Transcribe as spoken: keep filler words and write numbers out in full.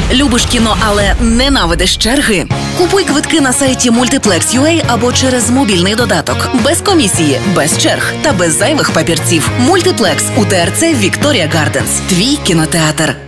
Любиш кіно, але ненавидиш черги? Купуй квитки на сайті Multiplex точка ю а або через мобільний додаток. Без комісії, без черг та без зайвих папірців. Multiplex у ТРЦ Victoria Gardens. Твій кінотеатр.